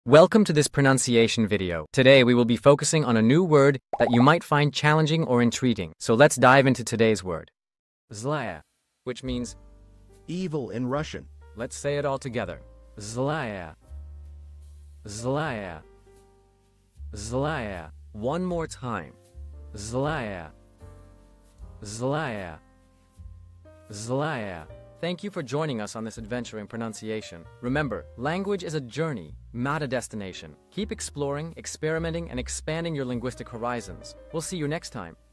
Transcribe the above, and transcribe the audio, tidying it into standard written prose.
Welcome to this pronunciation video. Today we will be focusing on a new word that you might find challenging or intriguing. So let's dive into today's word. Zlaya, which means evil in Russian. Let's say it all together. Zlaya. Zlaya. Zlaya. One more time. Zlaya. Zlaya. Zlaya. Thank you for joining us on this adventure in pronunciation. Remember, language is a journey, not a destination. Keep exploring, experimenting, and expanding your linguistic horizons. We'll see you next time.